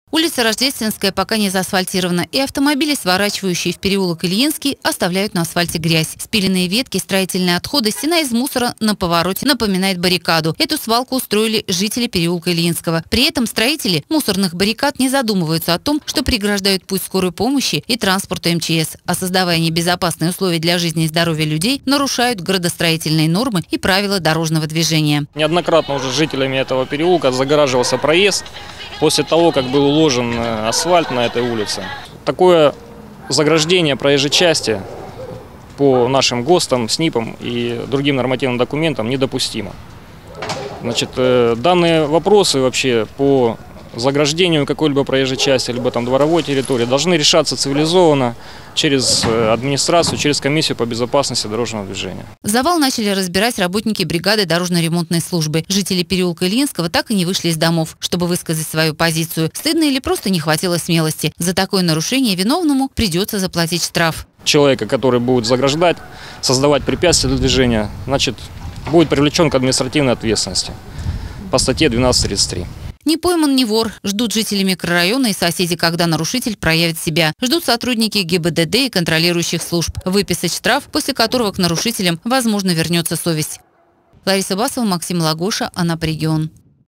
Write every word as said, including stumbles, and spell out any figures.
Улица Рождественская пока не заасфальтирована, и автомобили, сворачивающие в переулок Ильинский, оставляют на асфальте грязь. Спиленные ветки, строительные отходы, стена из мусора на повороте напоминает баррикаду. Эту свалку устроили жители переулка Ильинского. При этом строители мусорных баррикад не задумываются о том, что преграждают путь скорой помощи и транспорта эм че эс, а создавая небезопасные условия для жизни и здоровья людей, нарушают градостроительные нормы и правила дорожного движения. Неоднократно уже жителями этого переулка загораживался проезд после того, как был уложен асфальт на этой улице. Такое заграждение проезжей части по нашим ГОСТам, СНИПам и другим нормативным документам недопустимо. Значит, данные вопросы вообще по заграждению какой-либо проезжей части, либо там дворовой территории должны решаться цивилизованно через администрацию, через комиссию по безопасности дорожного движения. Завал начали разбирать работники бригады дорожно-ремонтной службы. Жители переулка Ильинского так и не вышли из домов, чтобы высказать свою позицию. Стыдно или просто не хватило смелости. За такое нарушение виновному придется заплатить штраф. Человека, который будет заграждать, создавать препятствия для движения, значит, будет привлечен к административной ответственности по статье двенадцать тридцать три. Не пойман, не вор. Ждут жители микрорайона и соседи, когда нарушитель проявит себя. Ждут сотрудники гэ бэ дэ дэ и контролирующих служб. Выписать штраф, после которого к нарушителям, возможно, вернется совесть. Лариса Басова, Максим Лагоша, Анапрегион.